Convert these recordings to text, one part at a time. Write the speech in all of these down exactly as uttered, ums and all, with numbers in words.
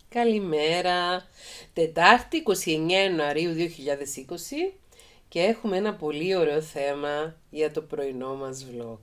Καλημέρα, Τετάρτη εικοστή ενάτη Ιανουαρίου δύο χιλιάδες είκοσι και έχουμε ένα πολύ ωραίο θέμα για το πρωινό μας vlog.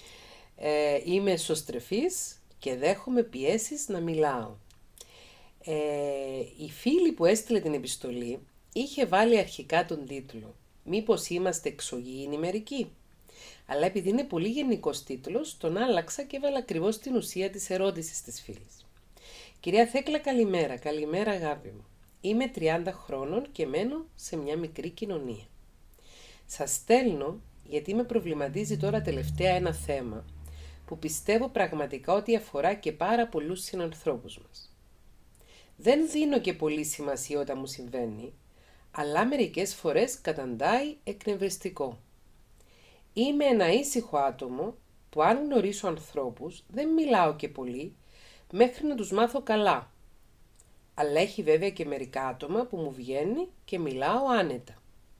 Ε, είμαι εσωστρεφής και δέχομαι πιέσεις να μιλάω. Ε, η φίλη που έστειλε την επιστολή είχε βάλει αρχικά τον τίτλο «Μήπως είμαστε εξωγήινοι μερικοί?» Αλλά επειδή είναι πολύ γενικός τίτλος, τον άλλαξα και έβαλα ακριβώς την ουσία της ερώτησης της φίλης. Κυρία Θέκλα, καλημέρα. Καλημέρα, αγάπη μου. Είμαι τριάντα χρόνων και μένω σε μια μικρή κοινωνία. Σας στέλνω γιατί με προβληματίζει τώρα τελευταία ένα θέμα που πιστεύω πραγματικά ότι αφορά και πάρα πολλούς συνανθρώπους μας. Δεν δίνω και πολύ σημασία όταν μου συμβαίνει, αλλά μερικές φορές καταντάει εκνευριστικό. Είμαι ένα ήσυχο άτομο που αν γνωρίσω ανθρώπους δεν μιλάω και πολύ μέχρι να τους μάθω καλά. Αλλά έχει βέβαια και μερικά άτομα που μου βγαίνει και μιλάω άνετα.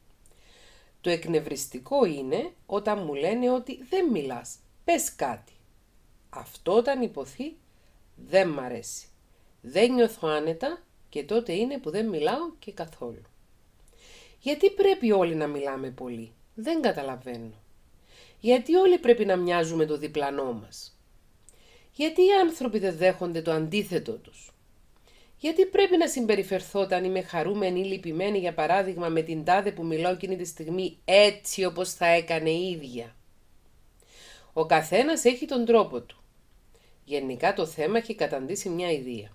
Το εκνευριστικό είναι όταν μου λένε ότι δεν μιλάς, πες κάτι. Αυτό όταν υποθεί δεν μ' αρέσει. Δεν νιώθω άνετα και τότε είναι που δεν μιλάω και καθόλου. Γιατί πρέπει όλοι να μιλάμε πολύ, δεν καταλαβαίνω. Γιατί όλοι πρέπει να μοιάζουμε το διπλανό μας. Γιατί οι άνθρωποι δεν δέχονται το αντίθετο τους. Γιατί πρέπει να συμπεριφερθώ όταν είμαι χαρούμενη ή λυπημένη, για παράδειγμα, με την τάδε που μιλάω εκείνη τη στιγμή έτσι όπως θα έκανε η ίδια. Ο καθένας έχει τον τρόπο του. Γενικά το θέμα έχει καταντήσει μια ιδέα.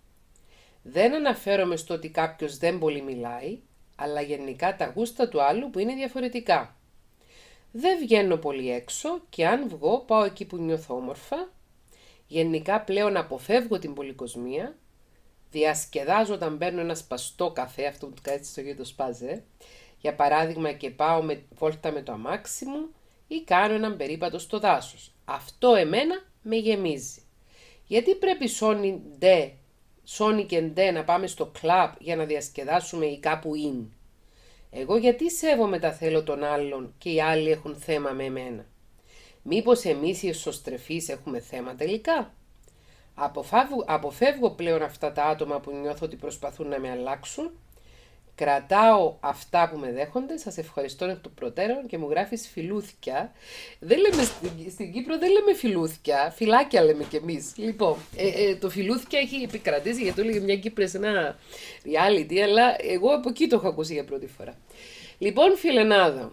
Δεν αναφέρομαι στο ότι κάποιος δεν πολύ μιλάει, αλλά γενικά τα γούστα του άλλου που είναι διαφορετικά. Δεν βγαίνω πολύ έξω και αν βγω πάω εκεί που νιώθω όμορφα. Γενικά πλέον αποφεύγω την πολυκοσμία, διασκεδάζω όταν παίρνω ένα σπαστό καφέ, αυτό που του κάνετε στο γιο το σπάζε, για παράδειγμα, και πάω με βόλτα με το αμάξι μου ή κάνω έναν περίπατο στο δάσος. Αυτό εμένα με γεμίζει. Γιατί πρέπει σόνι ντε, σόνι και ντε να πάμε στο κλαμπ για να διασκεδάσουμε ή κάπου in? Εγώ γιατί σέβομαι τα θέλω των άλλων και οι άλλοι έχουν θέμα με εμένα? Μήπως εμείς οι εσωστρεφείς έχουμε θέμα τελικά? Αποφεύγω, αποφεύγω πλέον αυτά τα άτομα που νιώθω ότι προσπαθούν να με αλλάξουν. Κρατάω αυτά που με δέχονται. Σας ευχαριστώ εκ των προτέρων και μου γράφεις φιλούθια. Δεν λέμε, στην, στην Κύπρο δεν λέμε φιλούθια, φυλάκια λέμε κι εμείς. Λοιπόν, ε, ε, το φιλούθια έχει επικρατήσει γιατί το έλεγε μια Κύπρια σε ένα reality, αλλά εγώ από εκεί το έχω ακούσει για πρώτη φορά. Λοιπόν, φιλενάδα,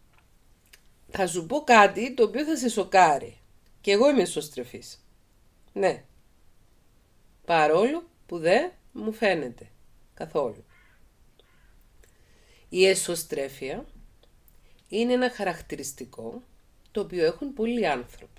θα σου πω κάτι το οποίο θα σε σοκάρει. Και εγώ είμαι εσωστρεφής. Ναι. Παρόλο που δεν μου φαίνεται καθόλου. Η εσωστρέφεια είναι ένα χαρακτηριστικό το οποίο έχουν πολλοί άνθρωποι.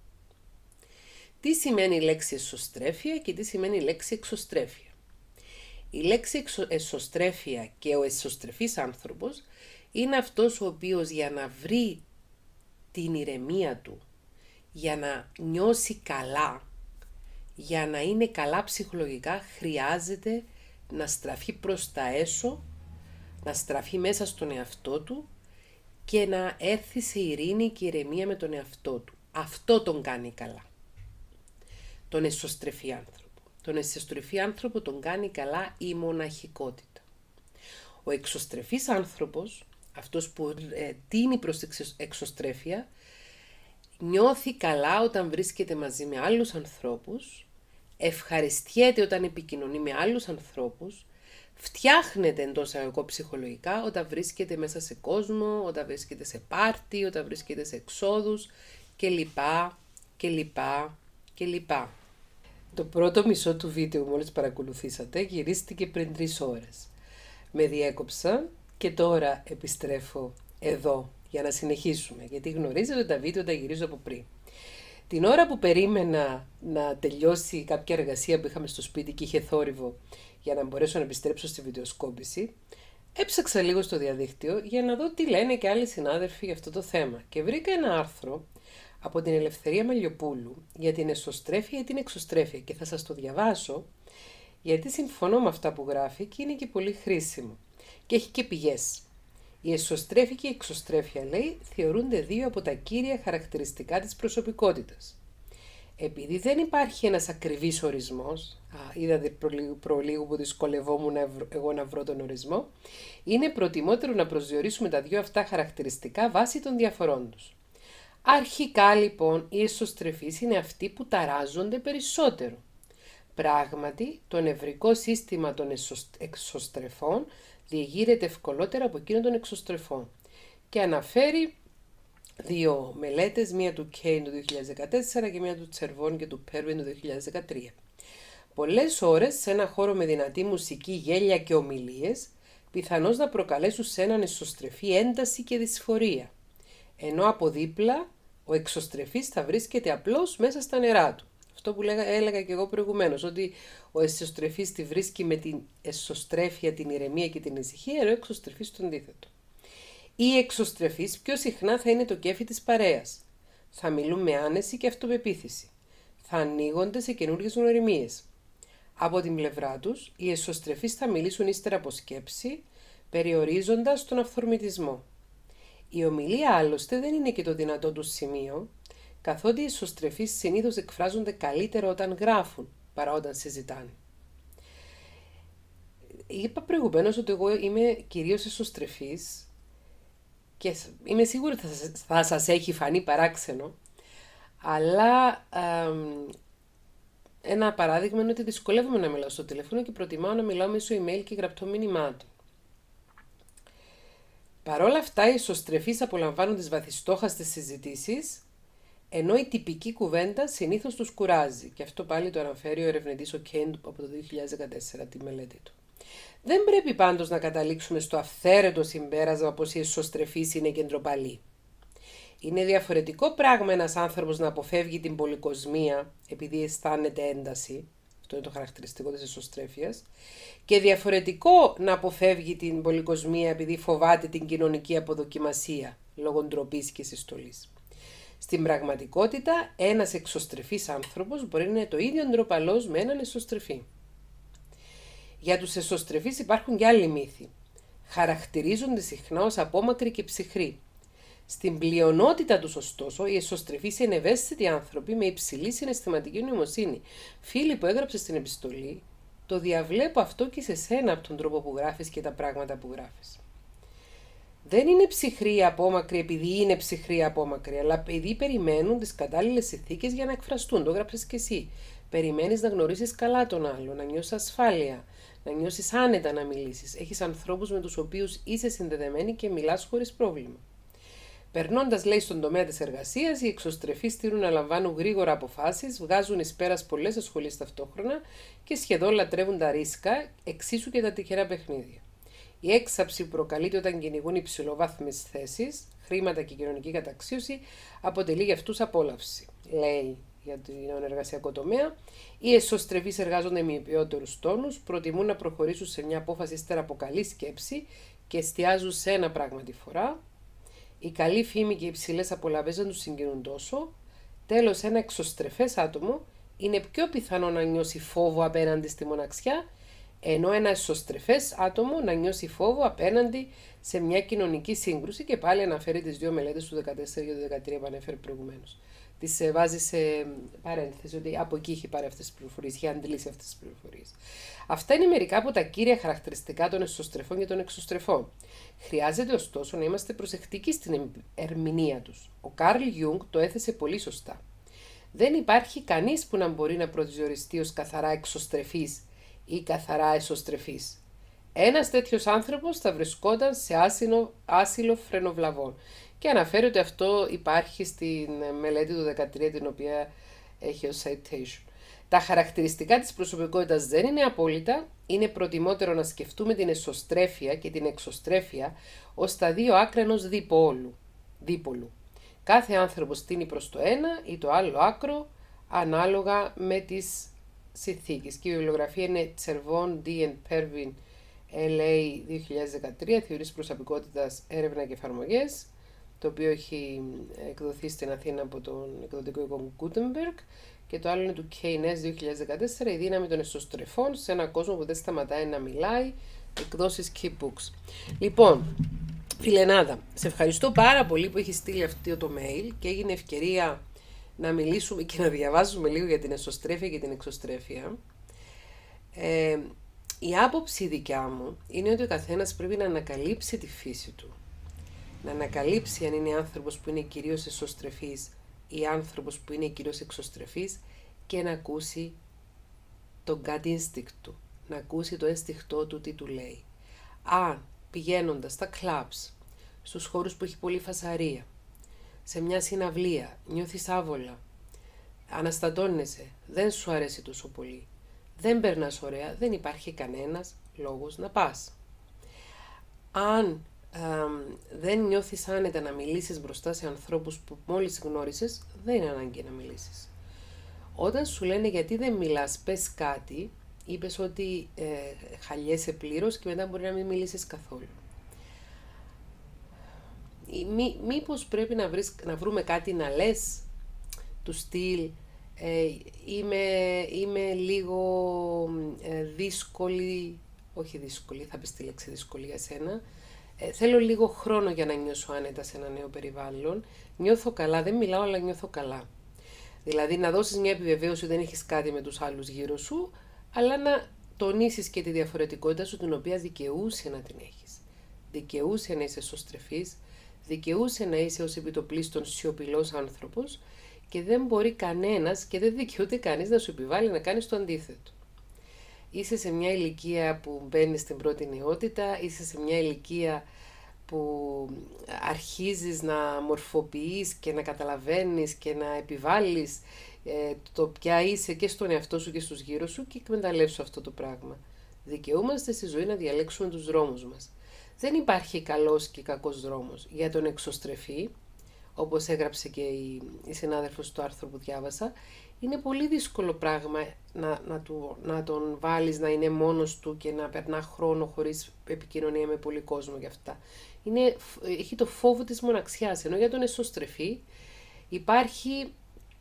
Τι σημαίνει η λέξη εσωστρέφεια και τι σημαίνει η λέξη εξωστρέφεια? Η λέξη εσωστρέφεια και ο εσωστρεφής άνθρωπος είναι αυτός ο οποίος για να βρει την ηρεμία του, για να νιώσει καλά, για να είναι καλά ψυχολογικά, χρειάζεται να στραφεί προς τα έσω, να στραφεί μέσα στον εαυτό του και να έρθει σε ειρήνη και ηρεμία με τον εαυτό του. Αυτό τον κάνει καλά. Τον εσωστρεφή άνθρωπο. Τον εσωστρεφή άνθρωπο τον κάνει καλά η μοναχικότητα. Ο εξωστρεφής άνθρωπος, αυτός που ε, τίνει προς την εξωστρέφεια, νιώθει καλά όταν βρίσκεται μαζί με άλλους ανθρώπους, ευχαριστιέται όταν επικοινωνεί με άλλους ανθρώπους, φτιάχνεται εντός εγώ ψυχολογικά όταν βρίσκεται μέσα σε κόσμο, όταν βρίσκεται σε πάρτι, όταν βρίσκεται σε εξόδους κλπ. κλπ. κλπ. Το πρώτο μισό του βίντεο μόλις παρακολουθήσατε γυρίστηκε πριν τρεις ώρες. Με διέκοψα και τώρα επιστρέφω εδώ για να συνεχίσουμε, γιατί γνωρίζετε ότι τα βίντεο τα γυρίζω από πριν. Την ώρα που περίμενα να τελειώσει κάποια εργασία που είχαμε στο σπίτι και είχε θόρυβο για να μπορέσω να επιστρέψω στη βιντεοσκόπηση, έψαξα λίγο στο διαδίκτυο για να δω τι λένε και άλλοι συνάδελφοι για αυτό το θέμα και βρήκα ένα άρθρο από την Ελευθερία Μελιοπούλου για την εσωστρέφεια ή την εξωστρέφεια και θα σας το διαβάσω γιατί συμφωνώ με αυτά που γράφει και είναι και πολύ χρήσιμο και έχει και πηγές. Η εσωστρέφεια και η εξωστρέφεια, λέει, θεωρούνται δύο από τα κύρια χαρακτηριστικά της προσωπικότητας. Επειδή δεν υπάρχει ένας ακριβής ορισμός, α, είδατε προλίγου, προλίγου που δυσκολευόμουν εγώ να βρω τον ορισμό, είναι προτιμότερο να προσδιορίσουμε τα δύο αυτά χαρακτηριστικά βάσει των διαφορών τους. Αρχικά λοιπόν οι εσωστρεφείς είναι αυτοί που ταράζονται περισσότερο. Πράγματι, το νευρικό σύστημα των εξωστρεφών διεγείρεται ευκολότερα από εκείνο των εξωστρεφών και αναφέρει δύο μελέτες, μία του Κέιν το δύο χιλιάδες δεκατέσσερα και μία του Τσερβόν και του Πέρβιν το δύο χιλιάδες δεκατρία. Πολλές ώρες σε ένα χώρο με δυνατή μουσική, γέλια και ομιλίες, πιθανώς να προκαλέσουν σε έναν εσωστρεφή ένταση και δυσφορία, ενώ από δίπλα ο εξωστρεφής θα βρίσκεται απλώς μέσα στα νερά του. Αυτό που λέγα, έλεγα και εγώ προηγουμένως, ότι ο εσωστρεφής τη βρίσκει με την εσωστρέφεια, την ηρεμία και την ησυχία, ενώ ο εξωστρεφής το αντίθετο. Οι εξωστρεφείς πιο συχνά θα είναι το κέφι της παρέας. Θα μιλούν με άνεση και αυτοπεποίθηση. Θα ανοίγονται σε καινούργιες γνωριμίες. Από την πλευρά τους, οι εσωστρεφείς θα μιλήσουν ύστερα από σκέψη, περιορίζοντας τον αυθορμητισμό. Η ομιλία άλλωστε δεν είναι και το δυνατό του σημείο, καθότι οι εσωστρεφείς συνήθως εκφράζονται καλύτερα όταν γράφουν παρά όταν συζητάνε. Είπα προηγουμένως ότι εγώ είμαι κυρίως εσωστρεφής και είμαι σίγουρη ότι θα σας έχει φανεί παράξενο, αλλά α, ένα παράδειγμα είναι ότι δυσκολεύομαι να μιλάω στο τηλέφωνο και προτιμάω να μιλάω μέσω email και γραπτό μηνυμάτων. Παρ' όλα αυτά, οι εσωστρεφείς απολαμβάνουν τις βαθιστόχαστες συζητήσεις, ενώ η τυπική κουβέντα συνήθως τους κουράζει. Και αυτό πάλι το αναφέρει ο ερευνητής ο Κέιν από το δύο χιλιάδες δεκατέσσερα, τη μελέτη του. Δεν πρέπει πάντως να καταλήξουμε στο αυθαίρετο συμπέρασμα πως οι εσωστρεφείς είναι κεντροπαλοί. Είναι διαφορετικό πράγμα ένας άνθρωπος να αποφεύγει την πολυκοσμία επειδή αισθάνεται ένταση, αυτό είναι το χαρακτηριστικό της εσωστρέφειας, και διαφορετικό να αποφεύγει την πολυκοσμία επειδή φοβάται την κοινωνική αποδοκιμασία λόγω ντροπής και συστολής. Στην πραγματικότητα, ένας εξωστρεφής άνθρωπος μπορεί να είναι το ίδιο ντροπαλός με έναν εσωστρεφή. Για τους εσωστρεφείς υπάρχουν και άλλοι μύθοι. Χαρακτηρίζονται συχνά ως απόμακροι και ψυχροί. Στην πλειονότητα τους, ωστόσο, οι εσωστρεφείς είναι ευαίσθητοι άνθρωποι με υψηλή συναισθηματική νοημοσύνη. Φίλοι που έγραψε στην επιστολή, το διαβλέπω αυτό και σε σένα από τον τρόπο που γράφεις και τα πράγματα που γράφεις. Δεν είναι ψυχροί απόμακροι επειδή είναι ψυχροί απόμακροι, αλλά επειδή περιμένουν τις κατάλληλες συνθήκες για να εκφραστούν. Το έγραψες και εσύ. Περιμένεις να γνωρίσεις καλά τον άλλο, να νιώσεις ασφάλεια, να νιώσεις άνετα να μιλήσεις. Έχεις ανθρώπους με τους οποίους είσαι συνδεδεμένη και μιλάς χωρίς πρόβλημα. Περνώντας, λέει, στον τομέα της εργασίας, οι εξωστρεφείς τείνουν να λαμβάνουν γρήγορα αποφάσεις, βγάζουν εις πέρας πολλές ασχολίες ταυτόχρονα και σχεδόν λατρεύουν τα ρίσκα, εξίσου και τα τυχερά παιχνίδια. Η έξαψη που προκαλείται όταν κυνηγούν υψηλοβάθμιες θέσεις, χρήματα και κοινωνική καταξίωση, αποτελεί για αυτούς απόλαυση, λέει για τον εργασιακό τομέα. Οι εσωστρεφείς εργάζονται με ποιότερους τόνους, προτιμούν να προχωρήσουν σε μια απόφαση ύστερα από καλή σκέψη και εστιάζουν σε ένα πράγμα τη φορά. Η καλή φήμη και οι υψηλές απολαυές δεν τους συγκινούν τόσο. Τέλος, ένα εξωστρεφές άτομο είναι πιο πιθανό να νιώσει φόβο απέναντι στη μοναξιά, ενώ ένα εσωστρεφές άτομο να νιώσει φόβο απέναντι σε μια κοινωνική σύγκρουση, και πάλι αναφέρει τις δύο μελέτες του δεκατέσσερα και του δεκατρία που ανέφερε προηγουμένως. Τις βάζει σε παρένθεση ότι από εκεί έχει πάρει αυτές τις πληροφορίες, έχει αντλήσει αυτές τις πληροφορίες. Αυτά είναι μερικά από τα κύρια χαρακτηριστικά των εσωστρεφών και των εξωστρεφών. Χρειάζεται ωστόσο να είμαστε προσεκτικοί στην ερμηνεία τους. Ο Καρλ Γιούγκ το έθεσε πολύ σωστά. Δεν υπάρχει κανείς που να μπορεί να προσδιοριστεί ως καθαρά εξωστρεφής ή καθαρά εσωστρεφής. Ένας τέτοιος άνθρωπος θα βρισκόταν σε άσυλο, άσυλο φρενοβλαβών. Και αναφέρει ότι αυτό υπάρχει στην μελέτη του δεκατρία, την οποία έχει ως citation. Τα χαρακτηριστικά της προσωπικότητας δεν είναι απόλυτα, είναι προτιμότερο να σκεφτούμε την εσωστρέφεια και την εξωστρέφεια ως τα δύο άκρα ενός δίπολου. δίπολου. Κάθε άνθρωπος τίνει προς το ένα ή το άλλο άκρο, ανάλογα με τις συνθήκες. Και η βιβλιογραφία είναι Τσερβόν, Ντί και Πέρβιν, ελ έι δύο χιλιάδες δεκατρία, Θεωρίες προσωπικότητας, έρευνα και εφαρμογές, το οποίο έχει εκδοθεί στην Αθήνα από τον εκδοτικό οίκο Gutenberg, και το άλλο είναι του κέιν ες δύο χιλιάδες δεκατέσσερα, η δύναμη των εσωστρεφών σε έναν κόσμο που δεν σταματάει να μιλάει, εκδόσεις Keep Books. Λοιπόν, φιλενάδα, σε ευχαριστώ πάρα πολύ που έχεις στείλει αυτό το mail και έγινε ευκαιρία να μιλήσουμε και να διαβάζουμε λίγο για την εσωστρέφεια και την εξωστρέφεια. Ε, η άποψη δικιά μου είναι ότι ο καθένας πρέπει να ανακαλύψει τη φύση του. Να ανακαλύψει αν είναι άνθρωπος που είναι κυρίως εσωστρεφής ή άνθρωπος που είναι κυρίως εξωστρεφής και να ακούσει τον gut instinct του, να ακούσει το αίσθηκτό του τι του λέει. Αν πηγαίνοντας στα clubs, στους χώρους που έχει πολύ φασαρία, σε μια συναυλία, νιώθεις άβολα, αναστατώνεσαι, δεν σου αρέσει τόσο πολύ, δεν περνάς ωραία, δεν υπάρχει κανένας λόγος να πας. Αν ε, δεν νιώθεις άνετα να μιλήσεις μπροστά σε ανθρώπους που μόλις γνώρισες, δεν είναι ανάγκη να μιλήσεις. Όταν σου λένε γιατί δεν μιλάς, πες κάτι, είπες ότι ε, χαλιέσαι πλήρως και μετά μπορεί να μην μιλήσεις καθόλου. Μή, μήπως πρέπει να, βρεις, να βρούμε κάτι να λες του στυλ ε, είμαι, είμαι λίγο ε, δύσκολη, όχι δύσκολη, θα πεις τη λέξη δύσκολη για σένα, ε, θέλω λίγο χρόνο για να νιώσω άνετα σε ένα νέο περιβάλλον, νιώθω καλά, δεν μιλάω αλλά νιώθω καλά. Δηλαδή να δώσεις μια επιβεβαίωση ότι δεν έχεις κάτι με τους άλλους γύρω σου, αλλά να τονίσεις και τη διαφορετικότητα σου την οποία δικαιούσε να την έχεις. Δικαιούσε να είσαι εσωστρεφής, δικαιούσε να είσαι ως επιτοπλίστων σιωπηλός άνθρωπος και δεν μπορεί κανένας και δεν δικαιούται κανείς να σου επιβάλλει να κάνεις το αντίθετο. Είσαι σε μια ηλικία που μπαίνεις στην πρώτη νεότητα, είσαι σε μια ηλικία που αρχίζεις να μορφοποιείς και να καταλαβαίνεις και να επιβάλλεις ε, το ποια είσαι και στον εαυτό σου και στους γύρω σου και εκμεταλλεύσου αυτό το πράγμα. Δικαιούμαστε στη ζωή να διαλέξουμε τους δρόμους μας. Δεν υπάρχει καλός και κακός δρόμος. Για τον εξωστρεφή, όπως έγραψε και η, η συνάδελφος στο άρθρο που διάβασα, είναι πολύ δύσκολο πράγμα να, να, του, να τον βάλεις να είναι μόνος του και να περνά χρόνο χωρίς επικοινωνία με πολύ κόσμο γι' αυτά. Είναι, έχει το φόβο της μοναξιάς, ενώ για τον εσωστρεφή υπάρχει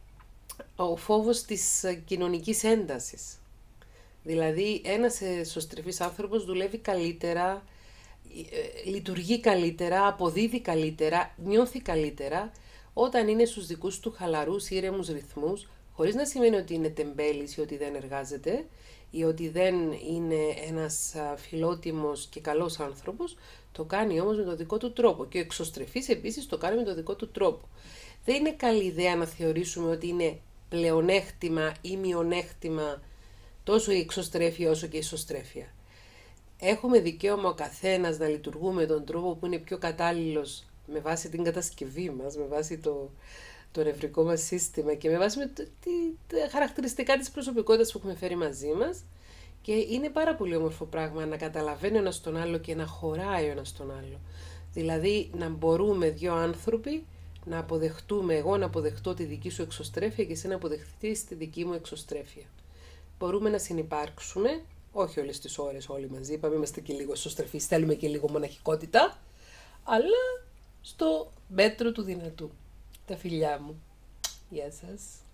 ο φόβος της κοινωνικής έντασης. Δηλαδή ένας εσωστρεφής άνθρωπος δουλεύει καλύτερα, λειτουργεί καλύτερα, αποδίδει καλύτερα, νιώθει καλύτερα όταν είναι στους δικούς του χαλαρούς ήρεμους ρυθμούς, χωρίς να σημαίνει ότι είναι τεμπέλης ή ότι δεν εργάζεται ή ότι δεν είναι ένας φιλότιμος και καλός άνθρωπος, το κάνει όμως με τον δικό του τρόπο και ο εξωστρεφής επίσης το κάνει με τον δικό του τρόπο. Δεν είναι καλή ιδέα να θεωρήσουμε ότι είναι πλεονέκτημα ή μειονέκτημα τόσο η εξωστρέφεια όσο και η ισοστρέφεια. Έχουμε δικαίωμα ο καθένας να λειτουργούμε τον τρόπο που είναι πιο κατάλληλος με βάση την κατασκευή μας, με βάση το, το νευρικό μας σύστημα και με βάση με το, τη, τα χαρακτηριστικά της προσωπικότητας που έχουμε φέρει μαζί μας. Και είναι πάρα πολύ όμορφο πράγμα να καταλαβαίνει ο ένας τον άλλο και να χωράει ο ένας τον άλλο. Δηλαδή να μπορούμε δύο άνθρωποι να αποδεχτούμε, εγώ να αποδεχτώ τη δική σου εξωστρέφεια και εσύ να αποδεχτείς τη δική μου εξωστρέφεια. Μπορούμε να συνυπάρξουμε, όχι όλες τις ώρες όλοι μαζί, είπαμε είμαστε και λίγο εσωστρεφείς, θέλουμε και λίγο μοναχικότητα, αλλά στο μέτρο του δυνατού. Τα φιλιά μου. Γεια σας.